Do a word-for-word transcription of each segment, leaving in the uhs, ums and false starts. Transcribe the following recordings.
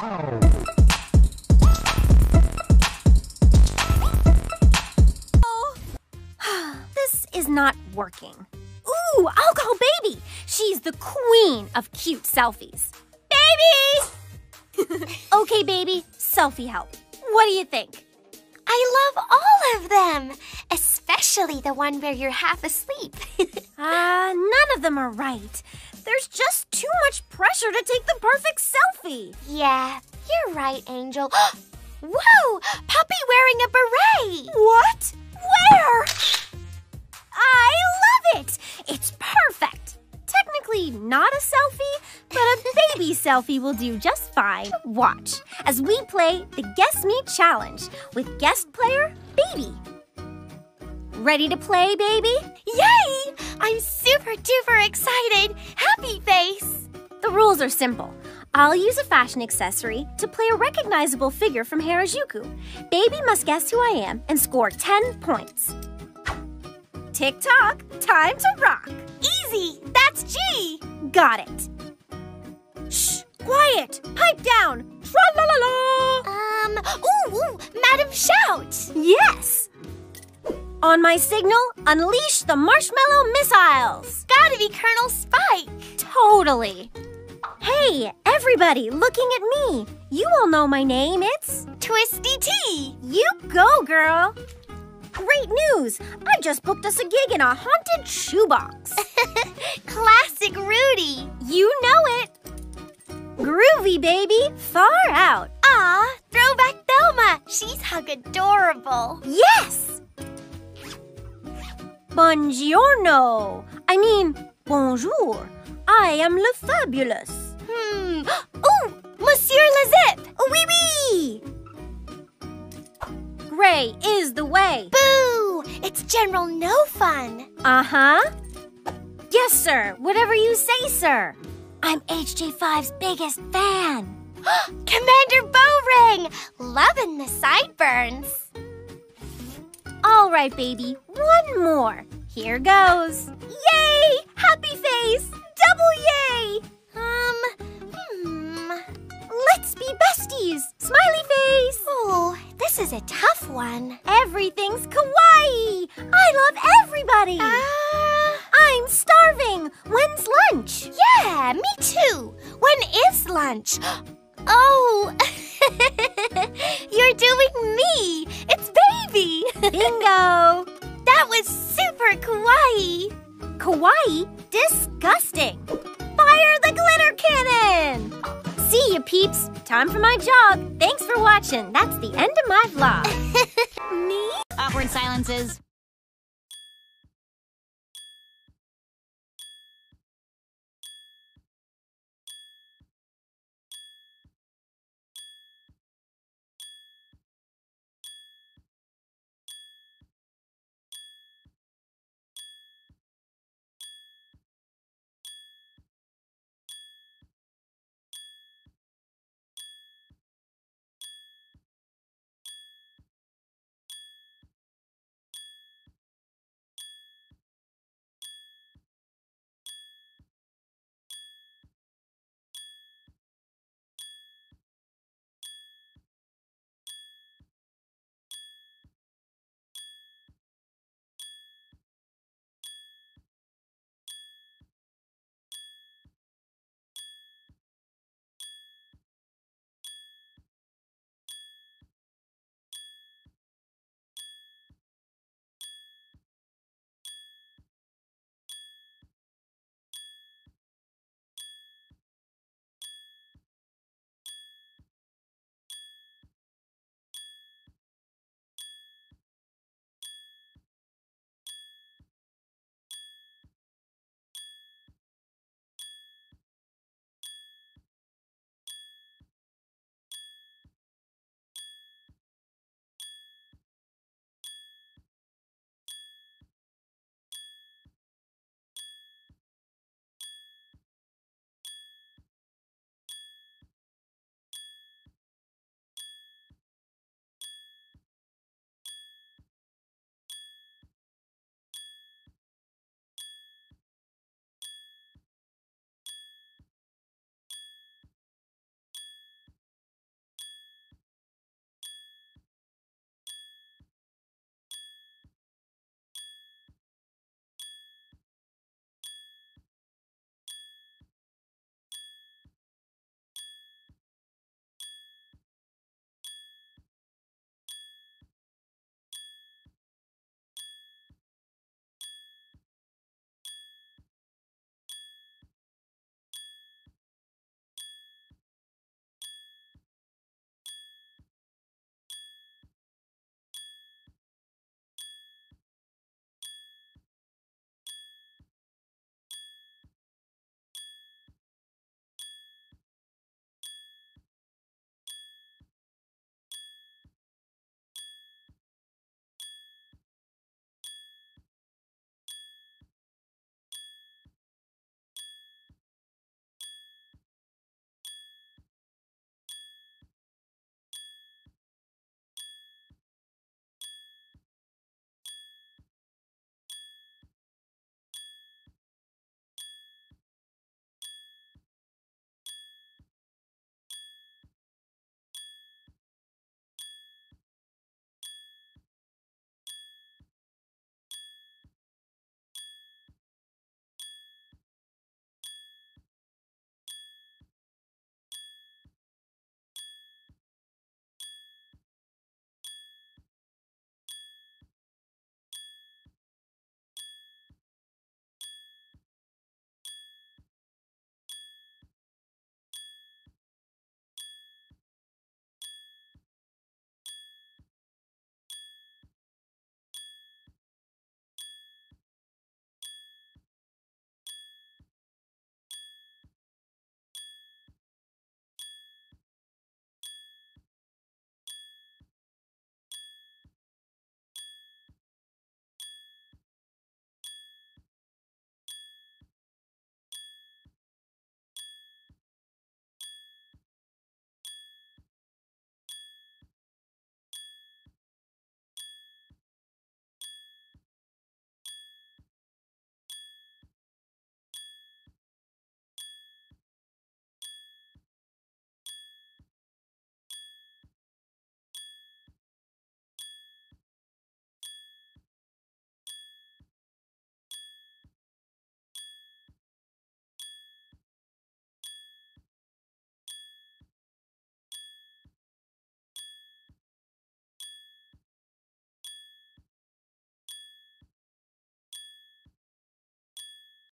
This is not working. Ooh, I'll call Baby. She's the queen of cute selfies. Baby! Okay, Baby, selfie help. What do you think? I love all of them, especially the one where you're half asleep. Uh, none of them are right. There's just too much pressure to take the perfect selfie. Yeah, you're right, Angel. Whoa! Puppy wearing a beret! What? Where? I love it! It's perfect. Technically not a selfie, but a baby selfie will do just fine. Watch as we play the Guess Me Challenge with guest player Baby. Ready to play, Baby? Yay! I'm super duper excited. Happy face. The rules are simple. I'll use a fashion accessory to play a recognizable figure from Harajuku. Baby must guess who I am and score ten points. Tick-tock, time to rock. Easy. That's G. Got it. Shh, quiet. Pipe down. Tra-la-la-la. Um, ooh, ooh, Madam Shout. Yes. On my signal, unleash the marshmallow missiles. Gotta be Colonel Spike. Totally. Hey, everybody looking at me. You all know my name. It's Twisty T. You go, girl. Great news. I just booked us a gig in a haunted shoebox. Classic Rudy. You know it. Groovy, baby. Far out. Ah, throwback Thelma. She's hug adorable. Yes. Buongiorno. I mean, bonjour. I am Le Fabulous. Hmm. Ooh, Monsieur Lazip. Oui, oui. Gray is the way. Boo! It's General No Fun. Uh-huh. Yes, sir. Whatever you say, sir. I'm H J five's biggest fan. Commander Bowring. Loving the sideburns. All right, baby. One more. Here goes. Yay! Happy face! Double yay! Um, hmm. Let's be besties. Smiley face. Oh, this is a tough one. Everything's kawaii. I love everybody. Ah. I'm starving. When's lunch? Yeah, me too. When is lunch? Oh, you're doing me. It's Baby. Bingo. That was super kawaii. Kawaii? Disgusting. Fire the glitter cannon. See ya, peeps. Time for my jog. Thanks for watching. That's the end of my vlog. Me? Awkward silences.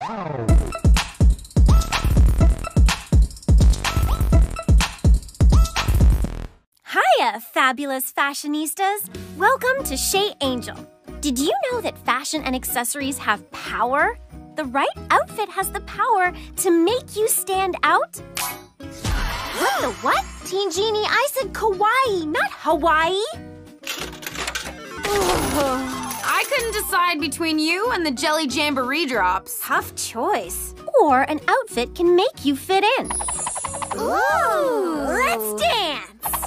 Hiya, fabulous fashionistas! Welcome to Chez Angel. Did you know that fashion and accessories have power? The right outfit has the power to make you stand out. What the what? Teen Genie, I said kawaii, not Hawaii. I couldn't decide between you and the Jelly Jamboree drops. Tough choice. Or an outfit can make you fit in. Ooh, let's dance!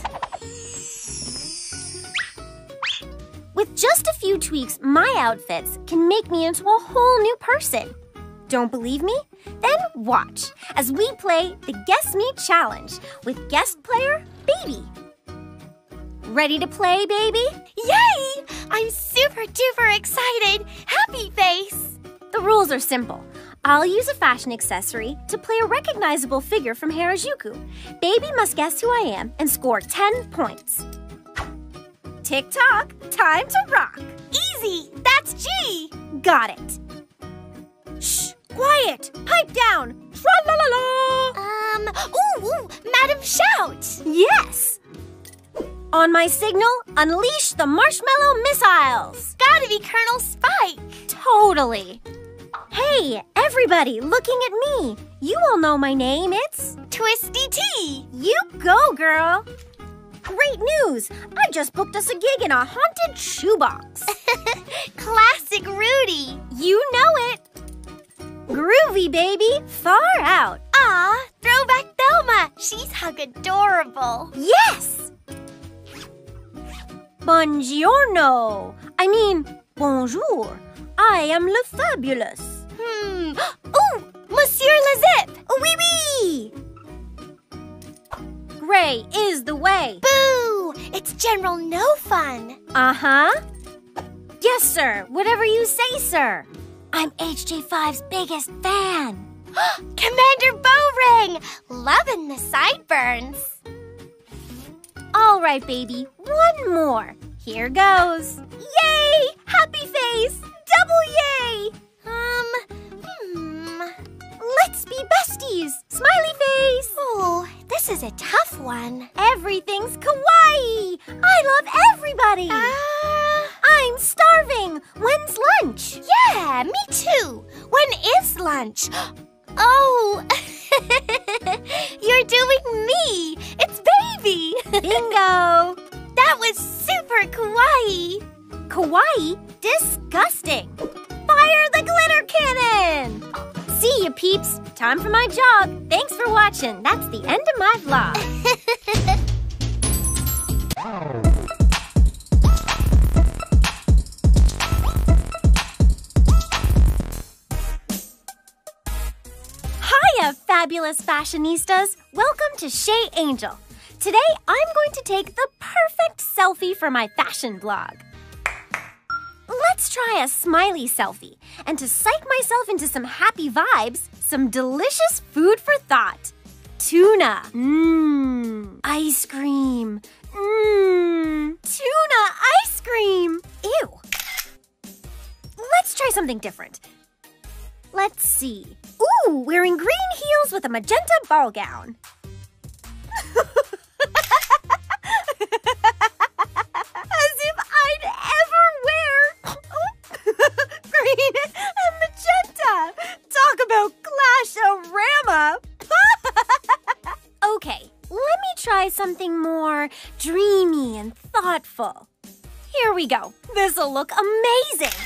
With just a few tweaks, my outfits can make me into a whole new person. Don't believe me? Then watch as we play the Guess Me Challenge with guest player Baby. Ready to play, Baby? Yay! I'm super duper excited. Happy face. The rules are simple. I'll use a fashion accessory to play a recognizable figure from Harajuku. Baby must guess who I am and score ten points. Tick-tock, time to rock. Easy. That's G. Got it. Shh, quiet. Pipe down. Tra-la-la-la. Um, ooh, ooh, Madam Shout. Yes. On my signal, unleash the marshmallow missiles. Gotta be Colonel Spike. Totally. Hey, everybody looking at me. You all know my name. It's Twisty Tea. You go, girl. Great news! I just booked us a gig in a haunted shoebox. Classic Rudy. You know it. Groovy, baby. Far out. Ah, throwback Thelma. She's hug adorable. Yes! Buongiorno. I mean, bonjour. I am Le Fabulous. Hmm. Ooh, Monsieur Lazip. Oui, oui. Gray is the way. Boo! It's General No Fun. Uh-huh. Yes, sir. Whatever you say, sir. I'm H J five's biggest fan. Commander Bowring. Loving the sideburns. All right, baby. One more. Here goes. Yay! Happy face. Double yay. Um, hmm. Let's be besties. Smiley face. Oh, this is a tough one. Everything's kawaii. I love everybody. Ah. I'm starving. When's lunch? Yeah, me too. When is lunch? Oh, you're doing me. It's Baby. Bingo. That was super kawaii. Kawaii? Disgusting. Fire the glitter cannon. See you, peeps. Time for my jog. Thanks for watching. That's the end of my vlog. Hiya, fabulous fashionistas. Welcome to Chez Angel. Today, I'm going to take the perfect selfie for my fashion blog. Let's try a smiley selfie. And to psych myself into some happy vibes, some delicious food for thought. Tuna. Mmm. Ice cream. Mmm. Tuna ice cream. Ew. Let's try something different. Let's see. Ooh, wearing green heels with a magenta ball gown. As if I'd ever wear green and magenta. Talk about clash-o-rama. Okay, let me try something more dreamy and thoughtful. Here we go. This'll look amazing.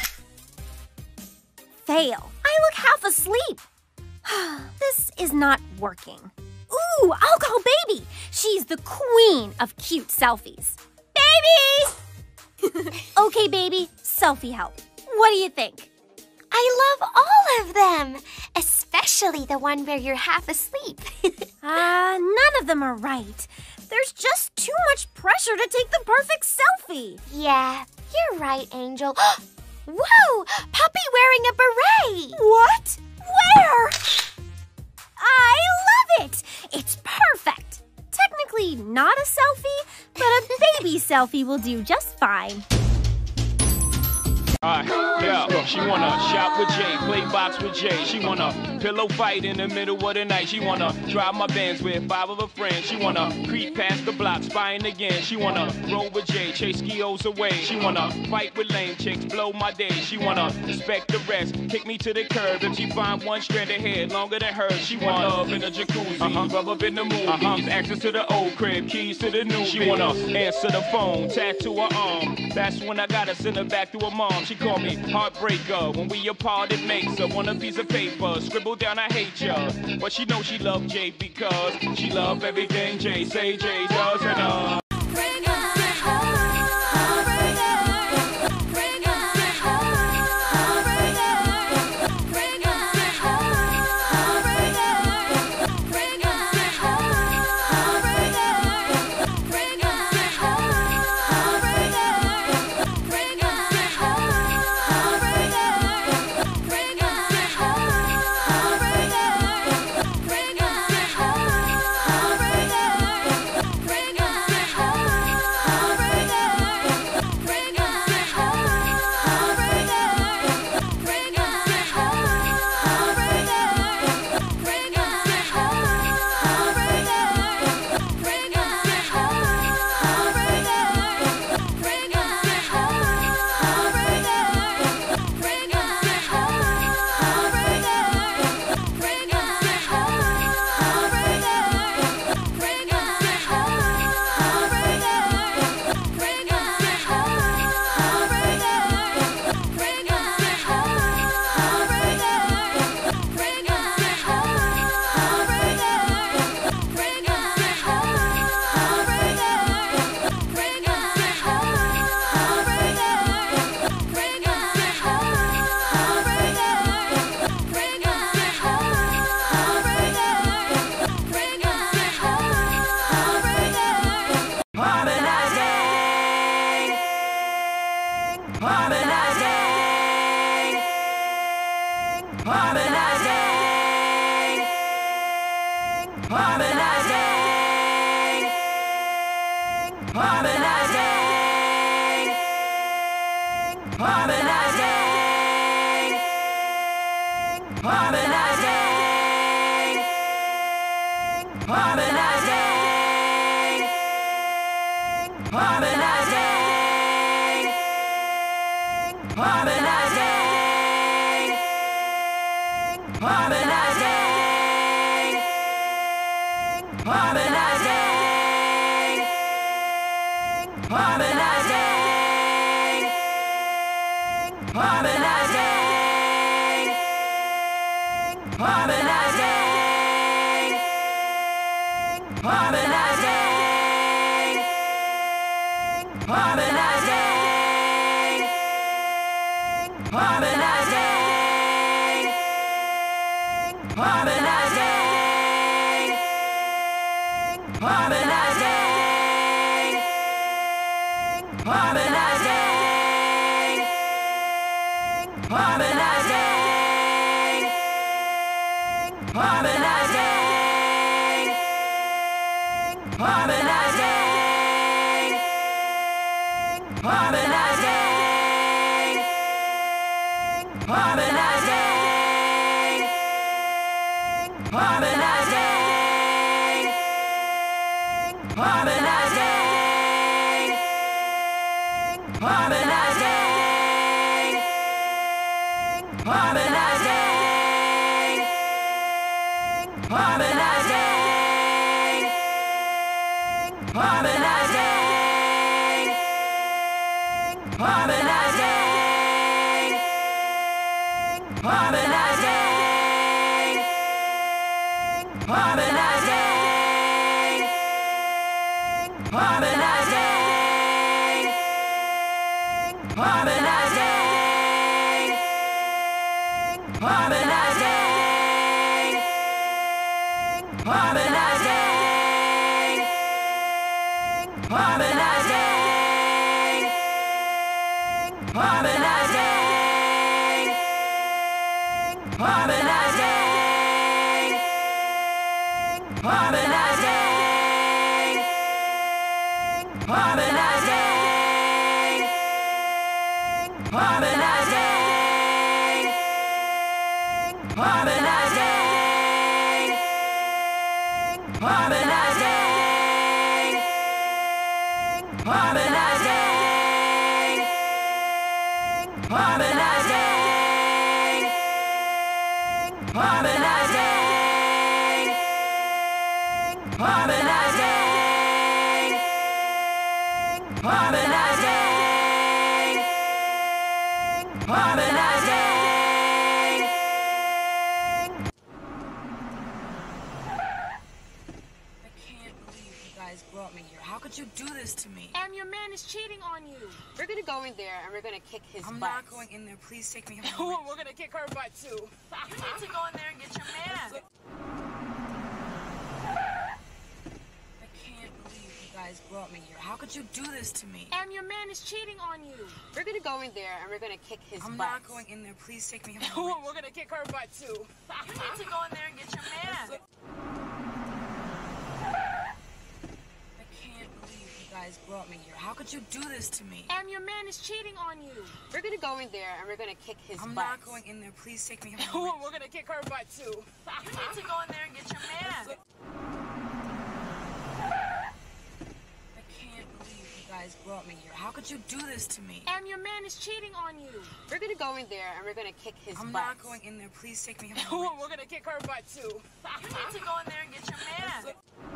Fail. I look half asleep. This is not working. Ooh, I'll call Baby. She's the queen of cute selfies. Baby! Okay, Baby, selfie help. What do you think? I love all of them, especially the one where you're half asleep. Ah, uh, none of them are right. There's just too much pressure to take the perfect selfie. Yeah, you're right, Angel. Whoa! Puppy wearing a beret! What? Where? I love it! It's perfect. Technically not a selfie, but a baby selfie will do just fine. Alright, yeah, she wanna shop with Jay, play box with Jay. She wanna pillow fight in the middle of the night. She wanna drive my Benz with five of her friends. She wanna creep past the block, spying again. She wanna roll with Jay, chase skios away. She wanna fight with lame chicks, blow my day. She wanna respect the rest, kick me to the curb. If she find one strand of hair longer than hers, she want love in a jacuzzi, uh-huh. rub up in the movies, uh-huh. access to the old crib, keys to the new. She wanna answer the phone, tattoo her arm. That's when I gotta send her back to her mom. She call me heartbreaker. When we apart, it makes her want a piece of paper. Scribble down, I hate ya. But she know she love Jay because she love everything Jay say Jay does and uh. Harmonize. Harmonizing, harmonizing, harmonizing, harmonizing, harmonizing, harmonizing, harmonizing, harmonizing. Brought me here. How could you do this to me? Em, your man is cheating on you. We're gonna go in there and we're gonna kick his I'm butt. not going in there. Please take me home. Oh, we're gonna kick her butt too. You need to go in there and get your man. I can't believe you guys brought me here. How could you do this to me? Em, your man is cheating on you. We're gonna go in there and we're gonna kick his I'm butt. not going in there. Please take me home. Oh, we're gonna kick her butt too. You need to go in there and get your man. Guys brought me here. How could you do this to me? Em, your man is cheating on you. We're gonna go in there and we're gonna kick his I'm butt. not going in there. Please take me home. Oh, we're gonna kick her butt too. You need to go in there and get your man. I can't believe you guys brought me here. How could you do this to me? Em, your man is cheating on you. We're gonna go in there and we're gonna kick his I'm butt. not going in there. Please take me home. Oh, we're gonna kick her butt too. You need to go in there and get your man.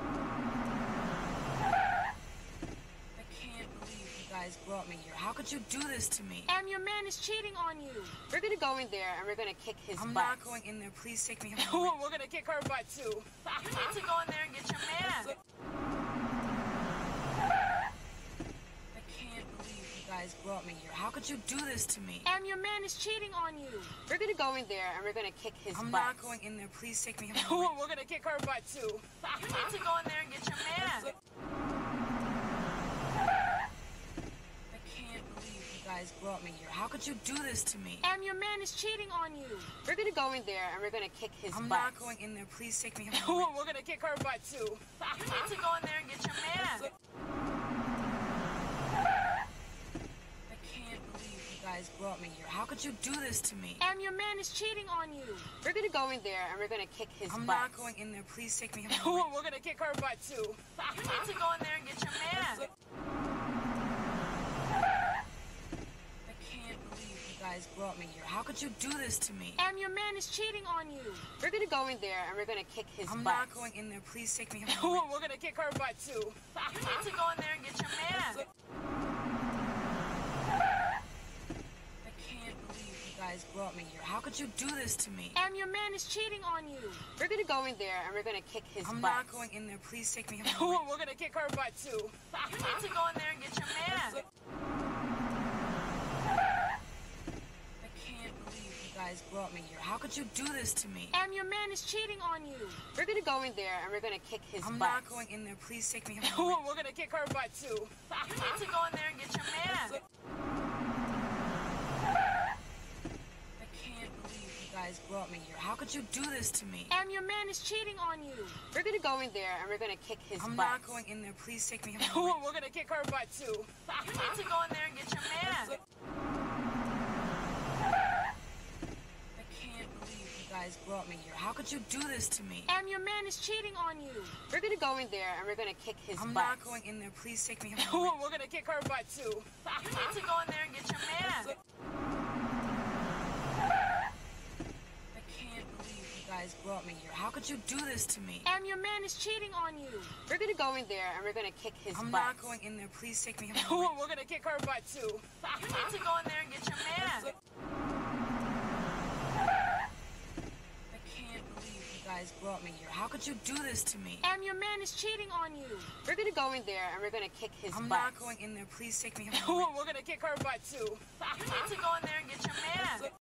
Guys brought me here. How could you do this to me? Em, your man is cheating on you. We're gonna go in there and we're gonna kick his I'm butt. not going in there. Please take me home. Oh, we're gonna kick her butt too. You need to go in there and get your man. I can't believe you guys brought me here. How could you do this to me? Em, your man is cheating on you. We're gonna go in there and we're gonna kick his I'm butt. not going in there. Please take me home. Oh, we're gonna kick her butt too. You need to go in there and get your man. Guys brought me here. How could you do this to me? Em, your man is cheating on you. We're gonna go in there and we're gonna kick his I'm butt. not going in there. Please take me home. Oh, we're gonna kick her butt too. You need to go in there and get your man. I can't believe you guys brought me here. How could you do this to me? Em, your man is cheating on you. We're gonna go in there and we're gonna kick his I'm butt. not going in there. Please take me home. Oh, we're gonna kick her butt too. You need to go in there and get your man. Guys brought me here. How could you do this to me? Em, your man is cheating on you. We're gonna go in there and we're gonna kick his I'm butt. not going in there. Please take me home. Oh, we're gonna kick her butt too. You need to go in there and get your man. I can't believe you guys brought me here. How could you do this to me? Em, your man is cheating on you. We're gonna go in there and we're gonna kick his I'm butt. not going in there. Please take me home. Oh, we're gonna kick her butt too. You need to go in there and get your man. Guys brought me here. How could you do this to me? Em, your man is cheating on you. We're gonna go in there and we're gonna kick his I'm butt. not going in there. Please take me home. Oh, we're gonna kick her butt too. You need to go in there and get your man. I can't believe you guys brought me here. How could you do this to me? Em, your man is cheating on you. We're gonna go in there and we're gonna kick his I'm butt. not going in there. Please take me home. Oh, we're gonna kick her butt too. You need to go in there and get your man. Guys brought me here. How could you do this to me? Em, your man is cheating on you. We're gonna go in there and we're gonna kick his I'm butt. not going in there. Please take me home. Oh, we're gonna kick her butt too. You need to go in there and get your man. I can't believe you guys brought me here. How could you do this to me? Em, your man is cheating on you. We're gonna go in there and we're gonna kick his I'm butt. not going in there. Please take me home. Oh, we're gonna kick her butt too. You need to go in there and get your man. Guys brought me here. How could you do this to me? Em, your man is cheating on you. We're gonna go in there and we're gonna kick his I'm butt. not going in there. Please take me home. Oh, we're gonna kick her butt too. You need to go in there and get your man.